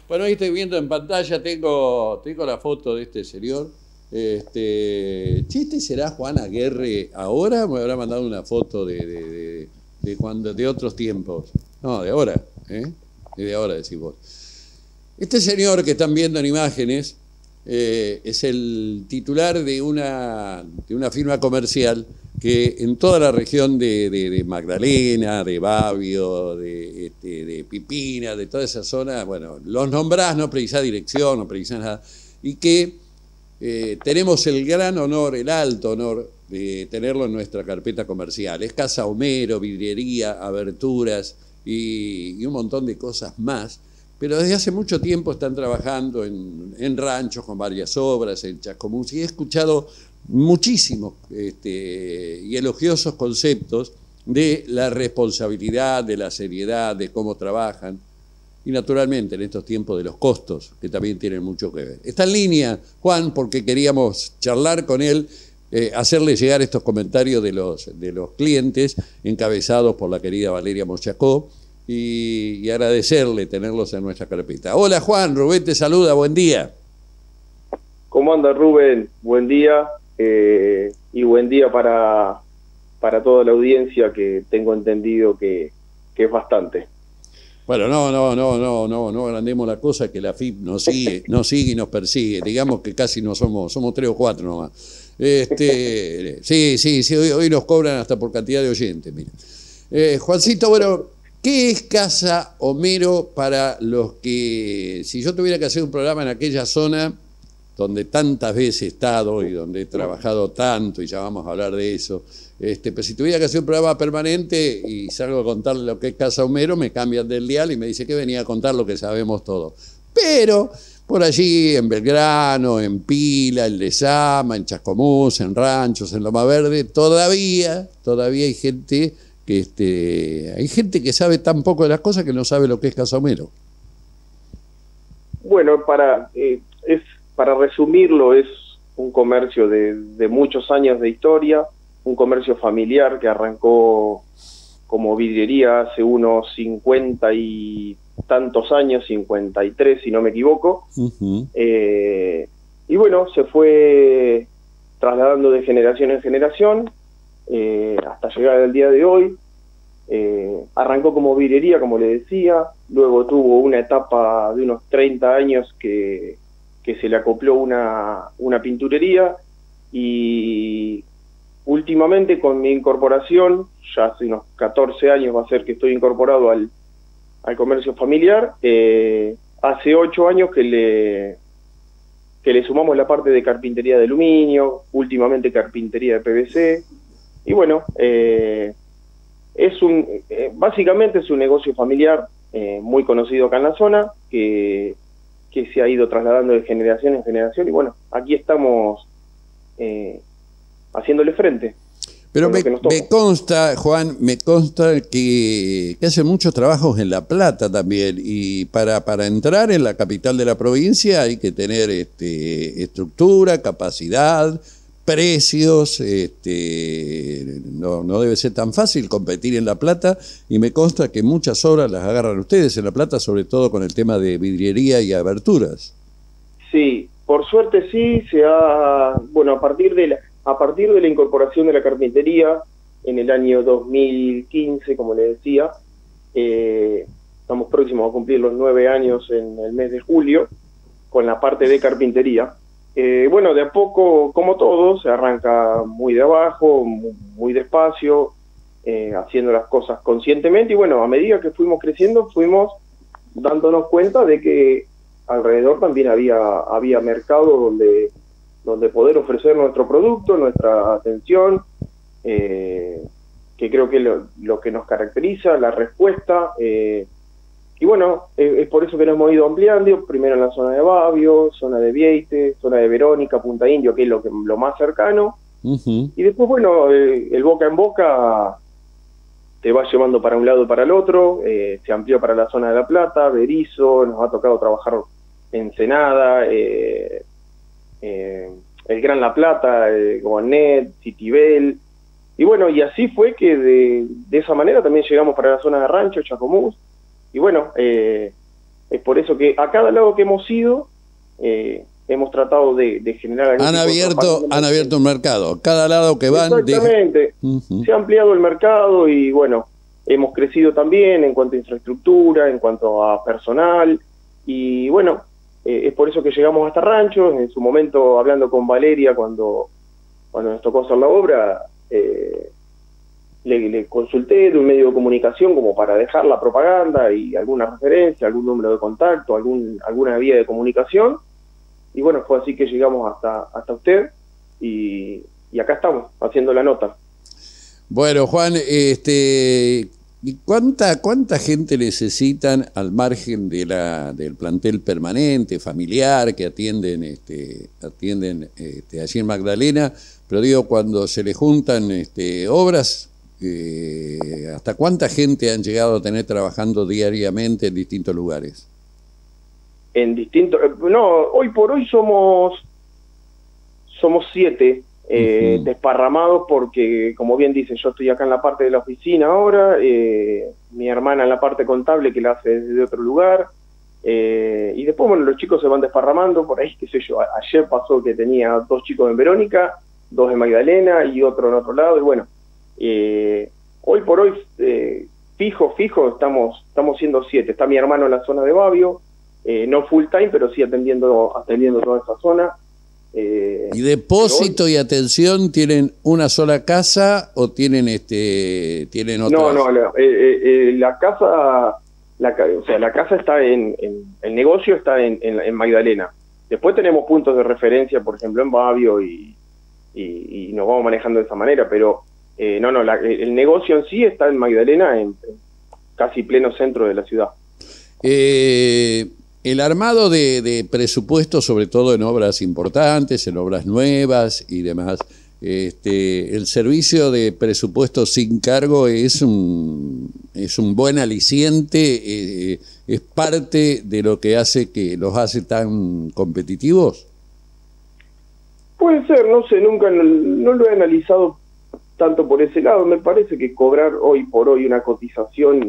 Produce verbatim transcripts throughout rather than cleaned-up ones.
Bueno, ahí estoy viendo en pantalla, tengo, tengo la foto de este señor. Este, ¿sí, este será Juan Aguerre ahora? Me habrá mandado una foto de, de, de, de cuando, de otros tiempos. No, de ahora, ¿eh? De ahora decís vos. Este señor que están viendo en imágenes eh, es el titular de una, de una firma comercial que en toda la región de, de, de Magdalena, de Babio, de, este, de Pipina, de toda esa zona, bueno, los nombrás, no precisás dirección, no precisás nada, y que eh, tenemos el gran honor, el alto honor de tenerlo en nuestra carpeta comercial. Es Casa Homero, vidriería, aberturas y, y un montón de cosas más, pero desde hace mucho tiempo están trabajando en, en ranchos con varias obras, en Chascomús, y he escuchado muchísimos este, y elogiosos conceptos de la responsabilidad, de la seriedad, de cómo trabajan y naturalmente en estos tiempos de los costos, que también tienen mucho que ver. Está en línea Juan porque queríamos charlar con él, eh, hacerle llegar estos comentarios de los, de los clientes encabezados por la querida Valeria Mochacó y, y agradecerle tenerlos en nuestra carpeta. Hola Juan, Rubén te saluda, buen día. ¿Cómo anda Rubén? Buen día. Eh, y buen día para, para toda la audiencia, que tengo entendido que, que es bastante. Bueno, no, no, no, no, no, no agrandemos la cosa, que la F I P nos sigue, nos sigue y nos persigue. Digamos que casi no somos, somos tres o cuatro nomás. Este, sí, sí, sí, hoy, hoy nos cobran hasta por cantidad de oyentes, mira. Eh, Juancito, bueno, ¿qué es Casa Homero para los que, si yo tuviera que hacer un programa en aquella zona donde tantas veces he estado y donde he trabajado tanto, y ya vamos a hablar de eso, este, pero si tuviera que hacer un programa permanente y salgo a contarle lo que es Casa Homero, me cambian del dial y me dice que venía a contar lo que sabemos todo. Pero por allí, en Belgrano, en Pila, en Lezama, en Chascomús, en Ranchos, en Loma Verde, todavía, todavía hay gente que, este, hay gente que sabe tan poco de las cosas que no sabe lo que es Casa Homero. Bueno, para... Eh, es Para resumirlo, es un comercio de, de muchos años de historia, un comercio familiar que arrancó como vidriería hace unos cincuenta y tantos años, cincuenta y tres si no me equivoco. Uh-huh. eh, y bueno, se fue trasladando de generación en generación eh, hasta llegar al día de hoy. Eh, arrancó como vidriería, como le decía, luego tuvo una etapa de unos treinta años que... que se le acopló una, una pinturería, y últimamente con mi incorporación, ya hace unos catorce años va a ser que estoy incorporado al, al comercio familiar, eh, hace ocho años que le, que le sumamos la parte de carpintería de aluminio, últimamente carpintería de P V C, y bueno, eh, es un eh, básicamente es un negocio familiar eh, muy conocido acá en la zona, que que se ha ido trasladando de generación en generación, y bueno, aquí estamos eh, haciéndole frente. Pero me, me consta, Juan, me consta que, que hacen muchos trabajos en La Plata también, y para, para entrar en la capital de la provincia hay que tener este, estructura, capacidad, precios, este, no, no debe ser tan fácil competir en La Plata, y me consta que muchas obras las agarran ustedes en La Plata, sobre todo con el tema de vidriería y aberturas. Sí, por suerte sí, se ha, bueno, a partir de la, a partir de la incorporación de la carpintería en el año dos mil quince, como le decía, eh, estamos próximos a cumplir los nueve años en el mes de julio, con la parte de carpintería. Eh, bueno, de a poco, como todo, se arranca muy de abajo, muy, muy despacio, eh, haciendo las cosas conscientemente, y bueno, a medida que fuimos creciendo, fuimos dándonos cuenta de que alrededor también había, había mercado donde, donde poder ofrecer nuestro producto, nuestra atención, eh, que creo que lo, lo que nos caracteriza, la respuesta, eh, y bueno, eh, es por eso que nos hemos ido ampliando, primero en la zona de Babio, zona de Vieite, zona de Verónica, Punta Indio, que es lo, que, lo más cercano, uh-huh. Y después, bueno, eh, el boca en boca te va llevando para un lado y para el otro, eh, se amplió para la zona de La Plata, Berizo, nos ha tocado trabajar en Ensenada, eh, eh, el Gran La Plata, eh, Gonet, Citibel, y bueno, y así fue que de, de esa manera también llegamos para la zona de Rancho, Chascomús. Y bueno, eh, Es por eso que a cada lado que hemos ido, eh, hemos tratado de, de generar... algún Han tipo de abierto, propaganda. han abierto un mercado. Cada lado que van... Exactamente. deja- Ujú. Se ha ampliado el mercado y bueno, hemos crecido también en cuanto a infraestructura, en cuanto a personal y bueno, eh, es por eso que llegamos hasta Ranchos. En su momento, hablando con Valeria cuando, cuando nos tocó hacer la obra, eh, le, le consulté de un medio de comunicación como para dejar la propaganda y alguna referencia, algún número de contacto, algún, alguna vía de comunicación. Y bueno, fue así que llegamos hasta, hasta usted y, y acá estamos, haciendo la nota. Bueno, Juan, este, ¿y cuánta cuánta gente necesitan al margen de la del plantel permanente, familiar, que atienden este atienden este, allí en Magdalena? Pero digo, cuando se le juntan este, obras, eh, ¿hasta cuánta gente han llegado a tener trabajando diariamente en distintos lugares? En distintos... No, hoy por hoy somos somos siete, eh, Ujú. desparramados porque, como bien dice, yo estoy acá en la parte de la oficina ahora, eh, mi hermana en la parte contable que la hace desde otro lugar, eh, y después, bueno, los chicos se van desparramando por ahí, qué sé yo. A- ayer pasó que tenía dos chicos en Verónica, dos en Magdalena y otro en otro lado, y bueno, eh, hoy por hoy, eh, fijo, fijo, estamos estamos siendo siete. Está mi hermano en la zona de Babio, eh, no full time, pero sí atendiendo atendiendo toda esa zona. Eh, ¿Y depósito y atención tienen una sola casa o tienen este tienen otras? no, no, la, eh, eh, eh, la casa, la, ca- o sea, la casa está en, en- el negocio está en, en, en Magdalena. Después tenemos puntos de referencia, por ejemplo, en Babio y, y, y nos vamos manejando de esa manera, pero eh, no, no, la- el negocio en sí está en Magdalena, en, en casi pleno centro de la ciudad. Eh, el armado de, de presupuestos, sobre todo en obras importantes, en obras nuevas y demás, este, el servicio de presupuesto sin cargo es un, es un buen aliciente, eh, es parte de lo que hace que los hace tan competitivos. Puede ser, no sé, nunca no, no lo he analizado tanto por ese lado. Me parece que cobrar hoy por hoy una cotización,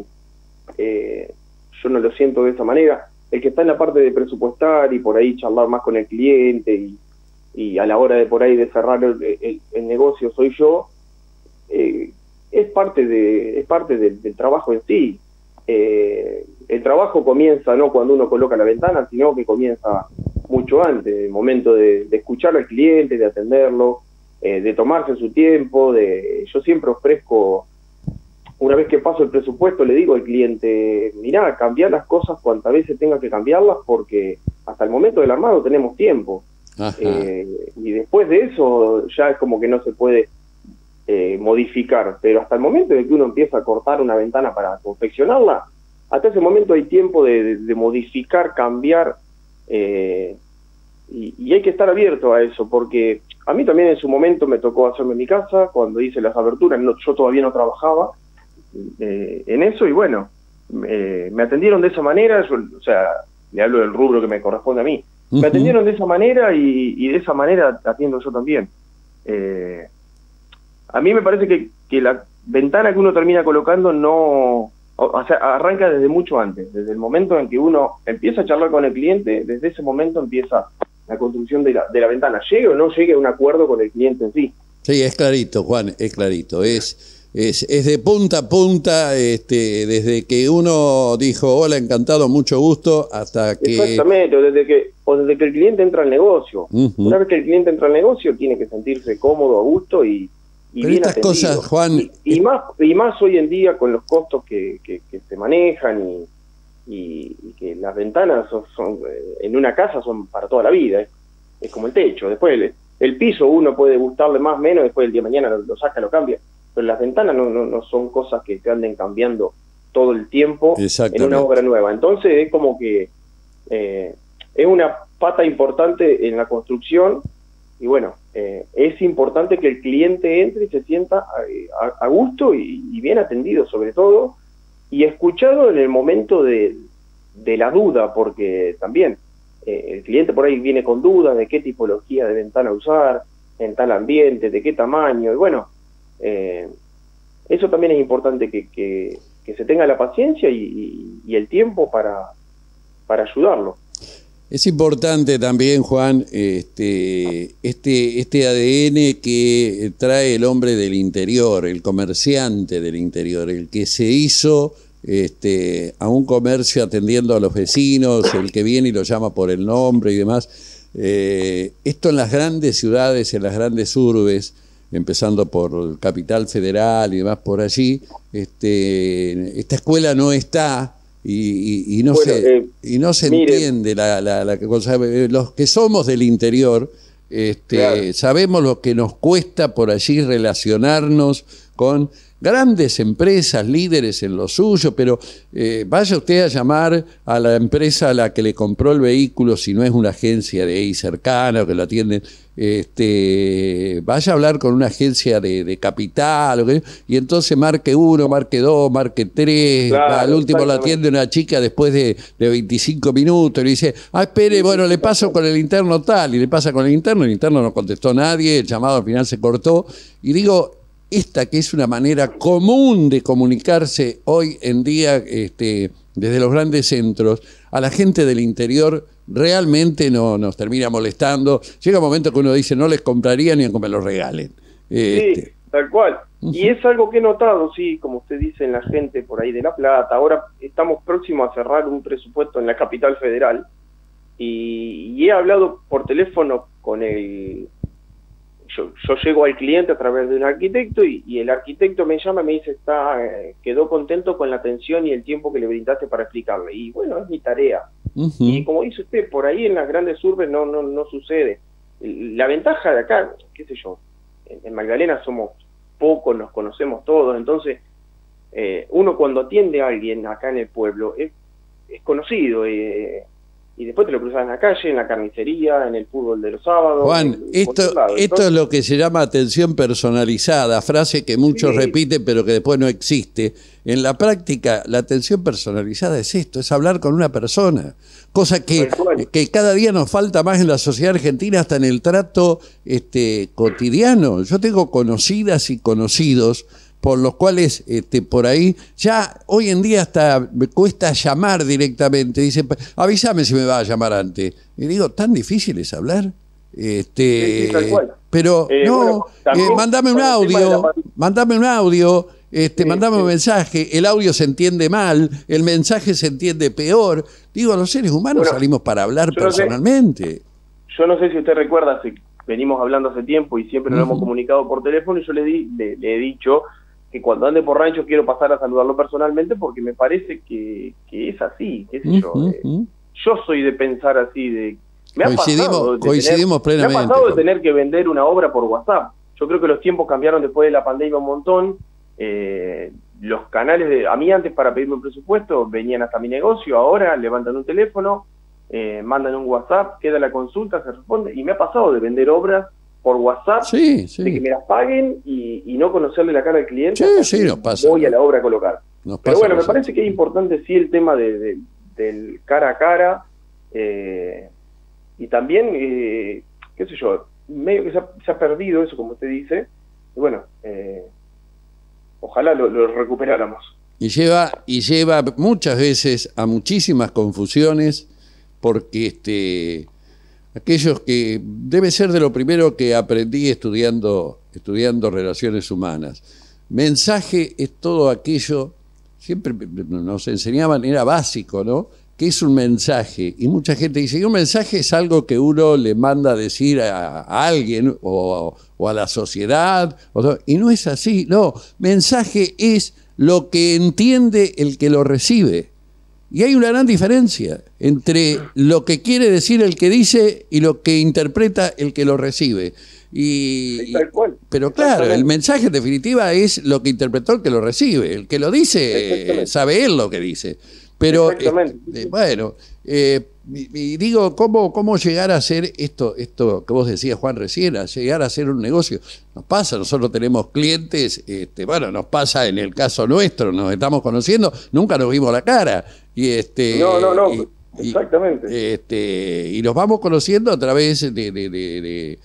eh, yo no lo siento de esa manera. El que está en la parte de presupuestar y por ahí charlar más con el cliente y, y a la hora de por ahí de cerrar el, el, el negocio soy yo, eh, es parte de es parte del, del trabajo en sí. Eh, el trabajo comienza no cuando uno coloca la ventana, sino que comienza mucho antes, el momento de, de escuchar al cliente, de atenderlo, eh, de tomarse su tiempo. De yo siempre ofrezco, una vez que paso el presupuesto, le digo al cliente, mirá, cambiar las cosas cuantas veces tenga que cambiarlas, porque hasta el momento del armado tenemos tiempo. Eh, y después de eso ya es como que no se puede eh, modificar, pero hasta el momento de que uno empieza a cortar una ventana para confeccionarla, hasta ese momento hay tiempo de, de, de modificar, cambiar, eh, y, y hay que estar abierto a eso, porque a mí también en su momento me tocó hacerme mi casa, cuando hice las aberturas, no, yo todavía no trabajaba eh, en eso, y bueno, eh, me atendieron de esa manera. Yo, o sea, le hablo del rubro que me corresponde a mí. Uh-huh. Me atendieron de esa manera y, y de esa manera atiendo yo también. Eh, a mí me parece que, que la ventana que uno termina colocando no, o, o sea, arranca desde mucho antes, desde el momento en que uno empieza a charlar con el cliente. Desde ese momento empieza la construcción de la, de la ventana, llegue o no llegue a un acuerdo con el cliente en sí. Sí, es clarito, Juan, es clarito, es... Es, es de punta a punta, este, desde que uno dijo hola, encantado, mucho gusto, hasta que... Exactamente, o desde que, o desde que el cliente entra al negocio. Uh-huh. Una vez que el cliente entra al negocio, tiene que sentirse cómodo, a gusto y, y Pero bien estas atendido. cosas, Juan... Y, y, más, y más hoy en día con los costos que, que, que se manejan y, y, y que las ventanas son, son en una casa son para toda la vida, es, es como el techo. Después el, el piso uno puede gustarle más, menos, después el día de mañana lo, lo saca, lo cambia. Pero las ventanas no, no, no son cosas que te anden cambiando todo el tiempo en una obra nueva. Entonces es como que eh, es una pata importante en la construcción y bueno, eh, es importante que el cliente entre y se sienta a, a, a gusto y, y bien atendido sobre todo, y escuchado en el momento de, de la duda, porque también eh, el cliente por ahí viene con dudas de qué tipología de ventana usar, en tal ambiente, de qué tamaño, y bueno, Eh, eso también es importante que, que, que se tenga la paciencia y, y, y el tiempo para, para ayudarlo. Es importante también, Juan, este, este, este A D N que trae el hombre del interior, el comerciante del interior, el que se hizo este, a un comercio atendiendo a los vecinos, el que viene y lo llama por el nombre y demás. Eh, esto en las grandes ciudades, en las grandes urbes, empezando por Capital Federal y demás por allí, este, esta escuela no está. Y, y, y, no bueno, se, eh, y no se mire, entiende la, la, la cosa. Los que somos del interior este, claro. sabemos lo que nos cuesta por allí relacionarnos con grandes empresas, líderes en lo suyo, pero eh, vaya usted a llamar a la empresa a la que le compró el vehículo, si no es una agencia de ahí cercana o que lo atienden, este, vaya a hablar con una agencia de, de capital, okay, y entonces marque uno, marque dos, marque tres, claro, al último lo atiende una chica después de, de veinticinco minutos y le dice, ah, espere, bueno, le paso con el interno tal, y le pasa con el interno, el interno no contestó nadie, el llamado al final se cortó, y digo, esta que es una manera común de comunicarse hoy en día este, desde los grandes centros, a la gente del interior realmente no nos termina molestando. Llega un momento que uno dice, no les compraría ni aunque me lo regalen. Este. Sí, tal cual. Uh-huh. Y es algo que he notado, sí, como usted dice, en la gente por ahí de La Plata. Ahora estamos próximos a cerrar un presupuesto en la Capital Federal y, y he hablado por teléfono con el... Yo, yo llego al cliente a través de un arquitecto y, y el arquitecto me llama y me dice, está, eh, quedó contento con la atención y el tiempo que le brindaste para explicarle. Y bueno, es mi tarea. Uh-huh. Y como dice usted, por ahí en las grandes urbes no, no, no sucede. La ventaja de acá, qué sé yo, en, en Magdalena somos pocos, nos conocemos todos, entonces eh, uno cuando atiende a alguien acá en el pueblo es, es conocido, eh, y después te lo cruzas en la calle, en la carnicería, en el fútbol de los sábados. Juan, en, esto, Entonces, esto es lo que se llama atención personalizada, frase que muchos sí. repiten pero que después no existe. En la práctica, la atención personalizada es esto, es hablar con una persona, cosa que, que cada día nos falta más en la sociedad argentina, hasta en el trato este, cotidiano. Yo tengo conocidas y conocidos por los cuales este, por ahí ya hoy en día hasta me cuesta llamar directamente. Dice, avísame si me va a llamar antes. Y digo, ¿tan difícil es hablar? Este, sí, sí, tal cual. Pero eh, no, bueno, también, eh, mandame un audio, la... mandame un audio, este, sí, mandame sí. un mensaje. El audio se entiende mal, el mensaje se entiende peor. Digo, los seres humanos bueno, salimos para hablar yo personalmente. No sé, yo no sé si usted recuerda, si venimos hablando hace tiempo y siempre nos uh-huh. hemos comunicado por teléfono, y yo le, di, le, le he dicho que cuando ande por rancho quiero pasar a saludarlo personalmente porque me parece que, que es así, qué sé yo. Uh-huh. eh, yo soy de pensar así, de me ha coincidimos, pasado de coincidimos tener, plenamente. Me ha pasado de tener que vender una obra por WhatsApp. Yo creo que los tiempos cambiaron después de la pandemia un montón. Eh, los canales de... A mí antes para pedirme un presupuesto venían hasta mi negocio, ahora levantan un teléfono, eh, mandan un WhatsApp, queda la consulta, se responde, y me ha pasado de vender obras por WhatsApp, sí, sí. de que me las paguen y, y no conocerle la cara al cliente. Sí, sí, nos pasa. Voy a la obra a colocar. Nos Pero bueno, me pasa. parece que es importante sí el tema de, de, del cara a cara, eh, y también, eh, qué sé yo, medio que se ha, se ha perdido eso, como usted dice, y bueno, eh, ojalá lo, lo recuperáramos. Y lleva, y lleva muchas veces a muchísimas confusiones, porque este... aquellos que debe ser de lo primero que aprendí estudiando, estudiando relaciones humanas. Mensaje es todo aquello, siempre nos enseñaban, era básico, ¿no? ¿Qué es un mensaje? Y mucha gente dice, un mensaje es algo que uno le manda a decir a, a alguien o, o a la sociedad, o, y no es así, no. Mensaje es lo que entiende el que lo recibe. Y hay una gran diferencia entre lo que quiere decir el que dice y lo que interpreta el que lo recibe. Y, sí, tal cual. Pero claro, el mensaje en definitiva es lo que interpretó el que lo recibe. El que lo dice, sabe él lo que dice. Pero, eh, bueno, eh, y, y digo, ¿cómo, ¿cómo llegar a hacer esto, esto que vos decías, Juan, recién, a llegar a hacer un negocio? Nos pasa, nosotros tenemos clientes, este, bueno, nos pasa en el caso nuestro, nos estamos conociendo, nunca nos vimos la cara. Y este, no, no, no, y, exactamente. Y, este, y nos vamos conociendo a través de, de, de, de,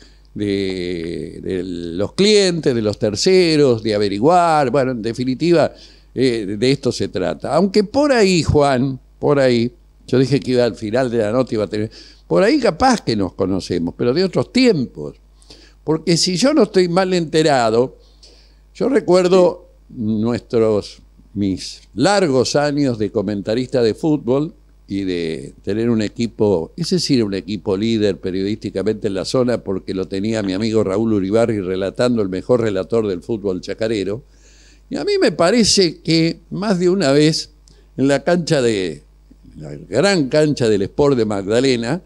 de, de los clientes, de los terceros, de averiguar, bueno, en definitiva, eh, de esto se trata. Aunque por ahí, Juan, por ahí, Yo dije que iba al final de la nota, iba a tener... Por ahí capaz que nos conocemos, pero de otros tiempos. Porque si yo no estoy mal enterado, yo recuerdo nuestros, mis largos años de comentarista de fútbol y de tener un equipo, ese sí era un equipo líder periodísticamente en la zona, porque lo tenía mi amigo Raúl Uribarri relatando, el mejor relator del fútbol chacarero. Y a mí me parece que más de una vez en la cancha de, la gran cancha del Sport de Magdalena,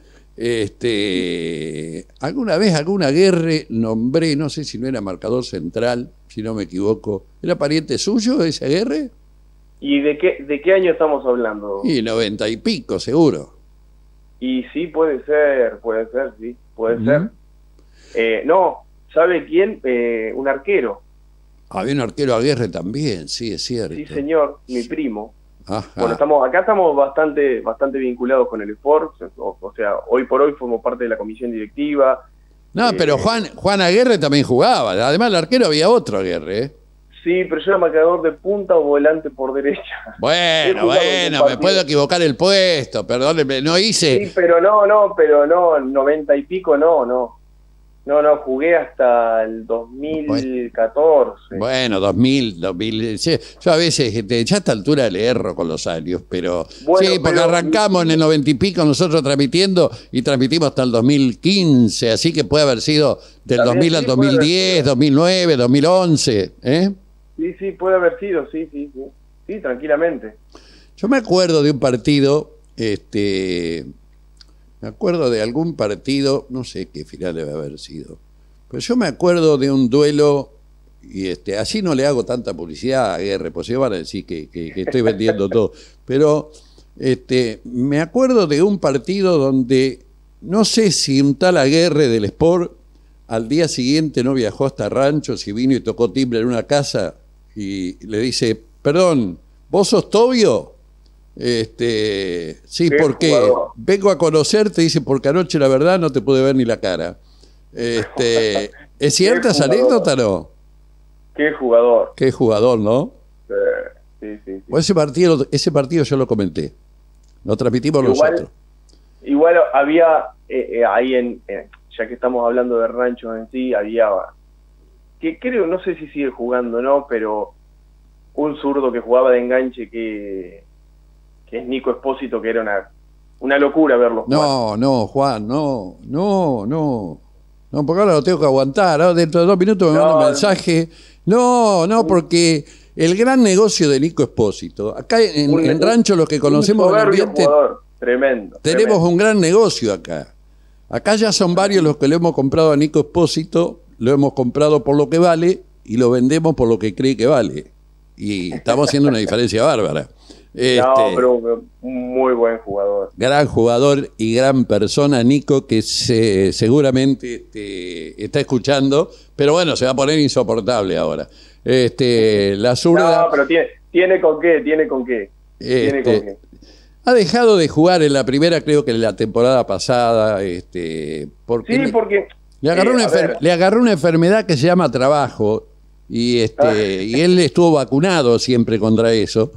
este, alguna vez, alguna guerra nombré, no sé si no era marcador central, si no me equivoco. ¿Era pariente suyo ese guerra? ¿Y de qué, de qué año estamos hablando? Y noventa y pico, seguro. Y sí, puede ser, puede ser, sí, puede Uh-huh. ser. Eh, no, ¿sabe quién? Eh, un arquero. Había un arquero Aguirre también, sí, es cierto. Sí, señor, mi primo. Ajá. Bueno, estamos acá estamos bastante bastante vinculados con el Sport, o, o sea, hoy por hoy formo parte de la comisión directiva. No, eh, pero Juan, Juan Aguirre también jugaba. Además, el arquero había otro Aguirre, ¿eh? Sí, pero yo era marcador de punta o volante por derecha. Bueno, bueno, me puedo equivocar el puesto, perdóneme, no hice... Sí, pero no, no, pero no, noventa y pico no, no. No, no, jugué hasta el dos mil catorce. Bueno, dos mil, dos mil... Sí, yo a veces, este, ya a esta altura le erro con los años, pero... Bueno, sí, porque pero- arrancamos en el noventa y pico nosotros transmitiendo y transmitimos hasta el dos mil quince, así que puede haber sido del También dos mil al sí, dos puede mil haber diez, sido. dos mil nueve, dos mil once, ¿eh? Sí, sí, puede haber sido, sí, sí, sí. Sí, tranquilamente. Yo me acuerdo de un partido, este, me acuerdo de algún partido, no sé qué final debe haber sido, pero yo me acuerdo de un duelo, y este, así no le hago tanta publicidad a Aguirre, pues se van a decir que, que, que estoy vendiendo todo, pero este, me acuerdo de un partido donde, no sé si un tal Aguirre del Sport, al día siguiente no viajó hasta Rancho, si vino y tocó timbre en una casa, y le dice, perdón, ¿vos sos Tobio? Este, sí, Qué porque jugador. vengo a conocerte, dice, porque anoche la verdad no te pude ver ni la cara. Este, ¿es cierta esa jugador. anécdota, no? Qué jugador. Qué jugador, ¿no? Eh, sí, sí, sí. Pues ese partido, ese partido yo lo comenté. Lo transmitimos Igual- nosotros. Igual había eh, eh, ahí en, eh, ya que estamos hablando de ranchos en sí, había, que creo, no sé si sigue jugando o no, pero un zurdo que jugaba de enganche que, que es Nico Espósito, que era una, una locura verlo jugar. No, no, Juan, no, no, no. No, porque ahora lo tengo que aguantar. Ahora dentro de dos minutos me No, manda un no. mensaje. No, no, porque el gran negocio de Nico Espósito, acá en, Un- en Rancho, los que un conocemos el soberbio ambiente, jugador, tremendo. tenemos tremendo. un gran negocio acá. Acá ya son varios los que le hemos comprado a Nico Espósito, lo hemos comprado por lo que vale y lo vendemos por lo que cree que vale. Y estamos haciendo una diferencia bárbara. Este, No, pero pero un muy buen jugador. gran jugador y gran persona, Nico, que se, seguramente te está escuchando, pero bueno, se va a poner insoportable ahora. Este, la zurda No, pero tiene, tiene con qué, tiene con qué. Tiene Este, con qué. ha dejado de jugar en la primera, creo que en la temporada pasada, este, porque Sí, le, porque... le agarró eh, una a enfer- ver, le agarró una enfermedad que se llama trabajo y este Ah. y él estuvo vacunado siempre contra eso.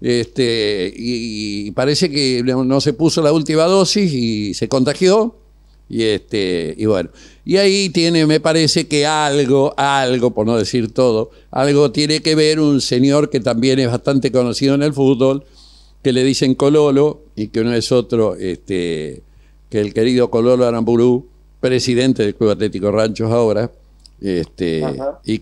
Este, y, y parece que no, no se puso la última dosis y se contagió. Y este, y bueno, y ahí tiene, me parece que algo, algo, por no decir todo, algo tiene que ver un señor que también es bastante conocido en el fútbol, que le dicen Cololo, y que no es otro este, que el querido Cololo Aramburú, presidente del Club Atlético Ranchos ahora, este, Ajá. y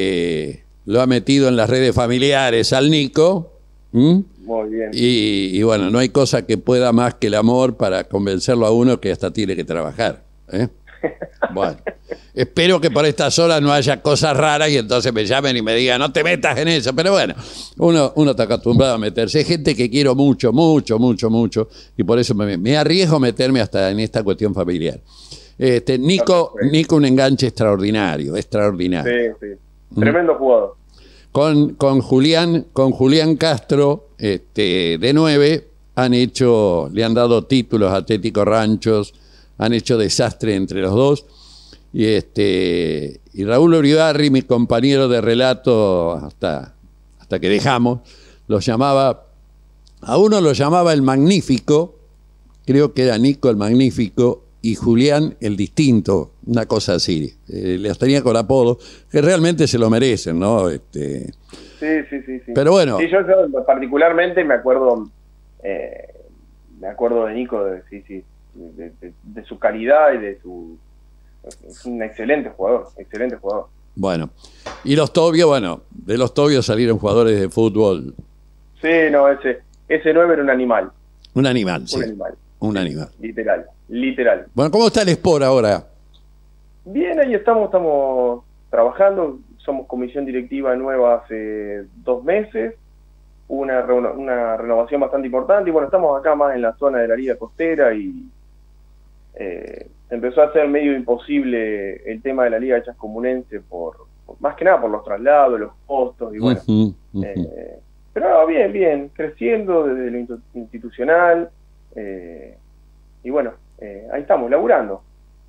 que lo ha metido en las redes familiares al Nico. ¿m? muy bien. Y, y bueno, no hay cosa que pueda más que el amor para convencerlo a uno que hasta tiene que trabajar. ¿eh? Bueno, espero que por estas horas no haya cosas raras y entonces me llamen y me digan, no te metas en eso. Pero bueno, uno, uno está acostumbrado a meterse. Hay gente que quiero mucho, mucho, mucho, mucho, y por eso me, me arriesgo a meterme hasta en esta cuestión familiar. Este, Nico, Nico, un enganche extraordinario, extraordinario. Sí, sí. Tremendo jugador. Con, con Julián, con Julián Castro, este, de nueve, han hecho, le han dado títulos a Atlético Ranchos, han hecho desastre entre los dos. Y este, y Raúl Uribarri, mi compañero de relato, hasta, hasta que dejamos, los llamaba, a uno lo llamaba el Magnífico, creo que era Nico el Magnífico y Julián el Distinto, una cosa así. Eh, les tenía con apodo, que realmente se lo merecen, ¿no? Este, sí, sí, sí, sí. Pero bueno. Sí, yo, yo particularmente me acuerdo, eh, me acuerdo de Nico, de, sí, sí, de, de, de su calidad y de su... Es un excelente jugador, excelente jugador. Bueno, y los Tobios, bueno, de los Tobios salieron jugadores de fútbol. Sí, no, ese, ese nueve era un animal. Un animal, sí. Un animal. Un animal. Literal, literal. Bueno, ¿cómo está el Sport ahora? Bien, ahí estamos, estamos trabajando, somos comisión directiva nueva hace dos meses, hubo una, una renovación bastante importante y bueno, estamos acá más en la zona de la Liga Costera y eh, empezó a ser medio imposible el tema de la Liga Chascomunense por, por más que nada por los traslados, los costos y bueno. Uh-huh, uh-huh. Eh, pero bien, bien, creciendo desde lo institucional eh, y bueno, eh, ahí estamos, laburando.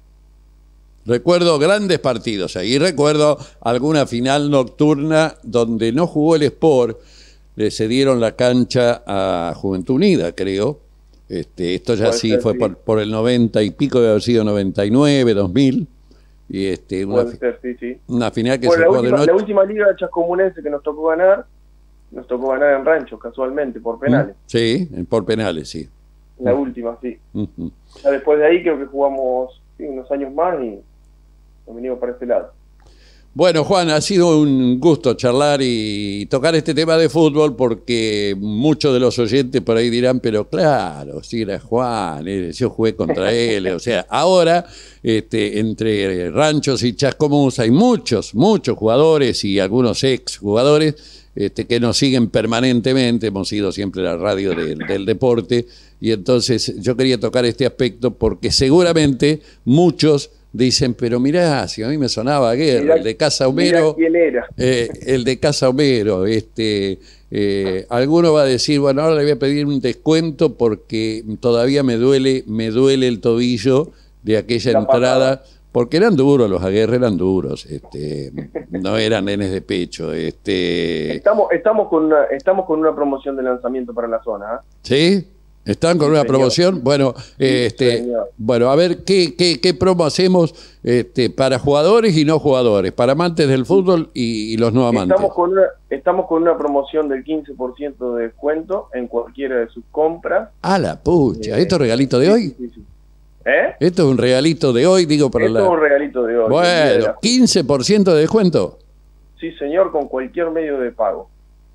Recuerdo grandes partidos ahí, recuerdo alguna final nocturna donde no jugó el Sport, le cedieron la cancha a Juventud Unida, creo. Este, esto ya sí ser, fue sí. Por, por el noventa y pico, debe haber sido noventa y nueve, dos mil. Y este, una, Puede ser, sí, sí. una final que bueno, se jugó jugó de noche. La última liga chascomunense que nos tocó ganar, nos tocó ganar en Rancho, casualmente, por penales. Sí, por penales, sí. La uh-huh. última, sí. Uh-huh. Ya después de ahí creo que jugamos sí, unos años más y nos venimos para este lado. Bueno, Juan, ha sido un gusto charlar y tocar este tema de fútbol porque muchos de los oyentes por ahí dirán, pero claro, si era Juan, yo jugué contra él. O sea, ahora este, entre Ranchos y Chascomús hay muchos, muchos jugadores y algunos ex jugadores este, que nos siguen permanentemente. Hemos sido siempre la radio de, del deporte y entonces yo quería tocar este aspecto porque seguramente muchos dicen, pero mirá, si a mí me sonaba Guerra, mirá, el de Casa Homero, quién era. Eh, el de Casa Homero, este, eh, alguno va a decir, bueno, ahora le voy a pedir un descuento porque todavía me duele, me duele el tobillo de aquella La entrada, patada. Porque eran duros, los Aguerre eran duros, este, no eran nenes de pecho. Este... Estamos, estamos con una, estamos con una promoción de lanzamiento para la zona, ¿eh? ¿Sí? ¿Están con sí, una señor. promoción? Bueno, sí, este, bueno, a ver qué, qué, qué promo hacemos este, para jugadores y no jugadores, para amantes del fútbol y, y los no amantes. Estamos con, una, estamos con una promoción del quince por ciento de descuento en cualquiera de sus compras. ¡A la pucha! Eh, ¿Esto es regalito de hoy? Sí, sí. ¿Eh? ¿Esto es un regalito de hoy? Digo para Esto la... es un regalito de hoy. Bueno, ¿quince por ciento de descuento? Sí, señor, con cualquier medio de pago.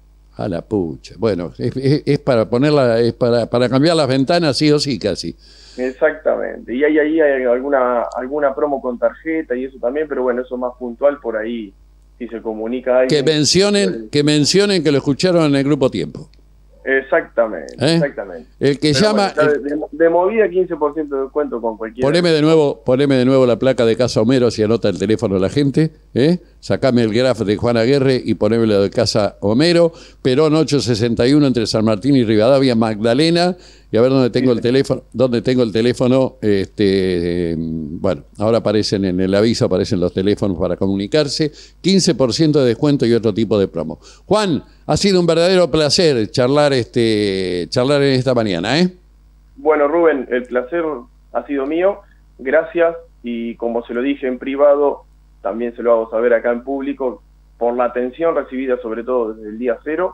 A la pucha. Bueno, es, es, es para ponerla, es para, para cambiar las ventanas sí o sí casi. Exactamente. Y ahí, ahí hay alguna, alguna promo con tarjeta y eso también, pero bueno, eso más puntual por ahí, si se comunica a alguien. Que mencionen, que mencionen que lo escucharon en el grupo Tiempo. Exactamente, ¿Eh? exactamente. El que pero llama... Bueno, el, de, de movida quince por ciento de descuento con cualquier... Poneme de nuevo, poneme de nuevo la placa de Casa Homero si anota el teléfono de la gente, ¿eh? Sacame el graf de Juan Aguerre y poneme lo de Casa Homero, Perón ochocientos sesenta y uno entre San Martín y Rivadavia, Magdalena, y a ver dónde tengo sí, el teléfono, dónde tengo el teléfono, este, eh, bueno, ahora aparecen en el aviso, aparecen los teléfonos para comunicarse, quince por ciento de descuento y otro tipo de promo. Juan, ha sido un verdadero placer charlar este, charlar en esta mañana, ¿eh? Bueno, Rubén, el placer ha sido mío, gracias, y como se lo dije en privado, también se lo hago saber acá en público, por la atención recibida sobre todo desde el día cero,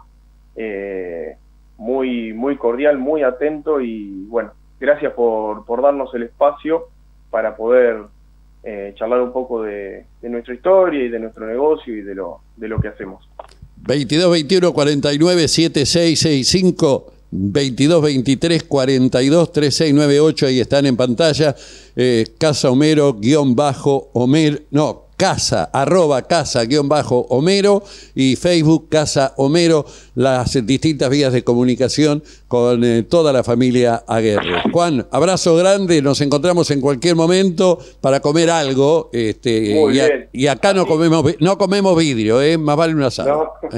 eh, muy muy cordial, muy atento y bueno, gracias por, por darnos el espacio para poder eh, charlar un poco de, de nuestra historia y de nuestro negocio y de lo, de lo que hacemos. veintidós veintiuno cuarenta y nueve setenta y seis sesenta y cinco, veintidós veintitrés cuarenta y dos treinta y seis noventa y ocho, ahí están en pantalla, eh, Casa Homero, guión bajo, Homero, no, Casa, arroba Casa, guión bajo, Homero, y Facebook, Casa Homero, las distintas vías de comunicación con eh, toda la familia Aguerre. Juan, abrazo grande, nos encontramos en cualquier momento para comer algo, este, y, a, y acá no comemos, no comemos vidrio, eh, más vale un asado. No.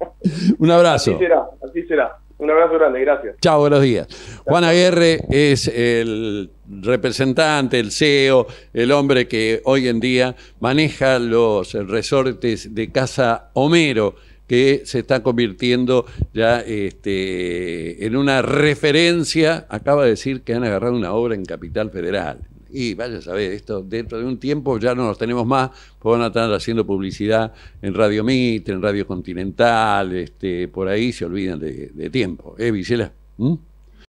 Un abrazo. Así será, así será. Un abrazo grande, gracias. Chao, buenos días. Juan Aguerre es el representante, el C E O, el hombre que hoy en día maneja los resortes de Casa Homero, que se está convirtiendo ya este, en una referencia. Acaba de decir que han agarrado una obra en Capital Federal. Y vaya a saber, esto dentro de un tiempo ya no los tenemos más, pues van a estar haciendo publicidad en Radio Mitre, en Radio Continental, este, por ahí se olvidan de, de tiempo. ¿Eh, Gisela? ¿Mm?